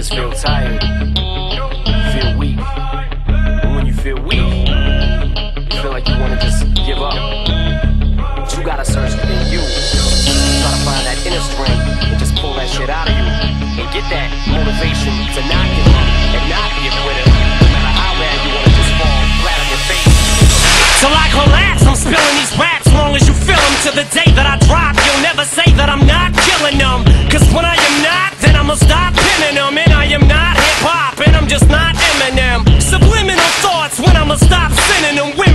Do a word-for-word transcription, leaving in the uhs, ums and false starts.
just feel tired, feel weak. And when you feel weak, you feel like you wanna just give up. But you gotta search within you. Try to find that inner strength and just pull that shit out of you. And get that motivation to not give up and not be a quitter. No matter how bad you wanna just fall flat on your face. Till I collapse, I'm spilling these raps. Long as you feel them, to the day that I drop, you'll never say that I'm not killing them. Cause when I am not, then I'ma stop pinning them. And I am not hip-hop, and I'm just not Eminem. Subliminal thoughts when I'ma stop sending them. Women